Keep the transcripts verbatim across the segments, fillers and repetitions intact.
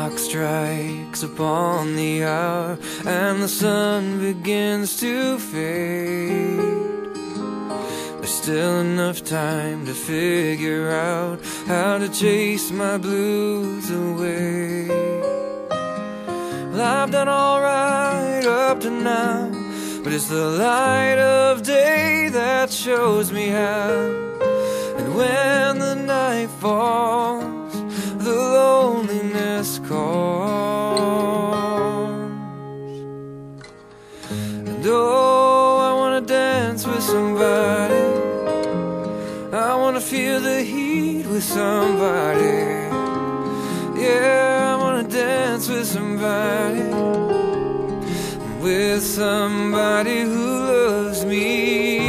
clock strikes upon the hour and the sun begins to fade, there's still enough time to figure out how to chase my blues away. Well, I've done alright up to now, but it's the light of day that shows me how. And when the night falls, the loneliness calls. And oh, I wanna dance with somebody, I wanna feel the heat with somebody. Yeah, I wanna dance with somebody, with somebody who loves me.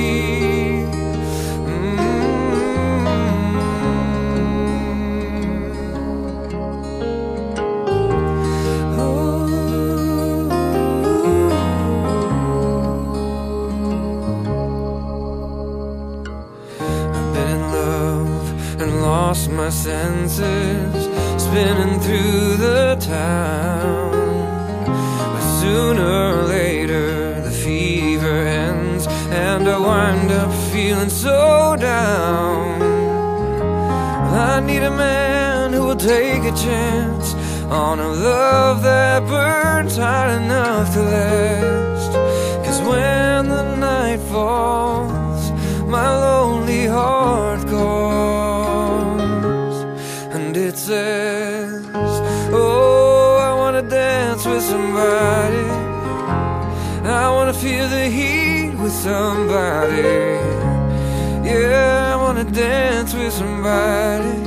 And lost my senses, spinning through the town. But sooner or later the fever ends, and I wind up feeling so down. Well, I need a man who will take a chance on a love that burns hot enough to last. 'Cause when the night falls, my lonely heart calls, and it says, oh, I wanna dance with somebody, I wanna feel the heat with somebody. Yeah, I wanna dance with somebody,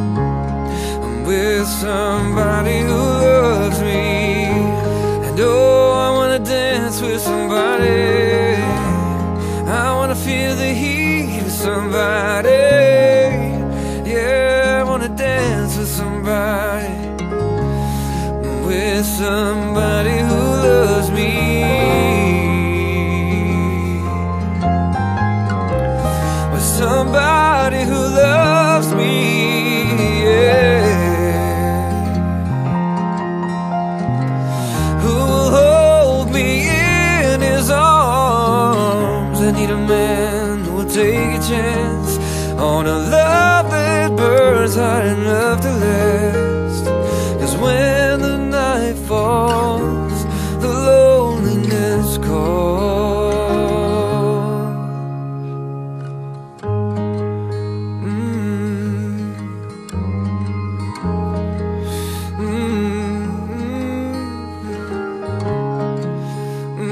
with somebody who loves me. And oh, I wanna dance with somebody, I wanna feel the heat with somebody. Yeah, I wanna dance with somebody, with somebody who loves me. With somebody who loves me, yeah. Who will hold me in his arms. I need a man who will take a chance on a love that burns hot enough to last. 'Cause when the night falls, the loneliness calls. mm. Mm.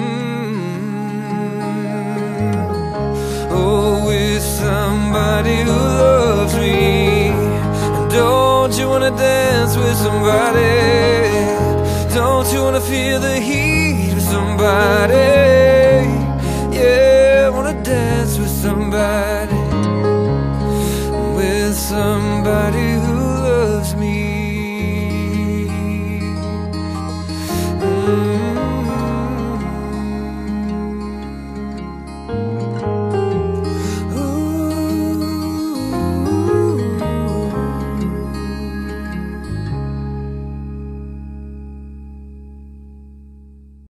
Mm. Oh, with somebody who loves me. And don't you wanna dance with somebody? Don't you wanna feel the heat with somebody? Yeah, I wanna dance with somebody, with somebody who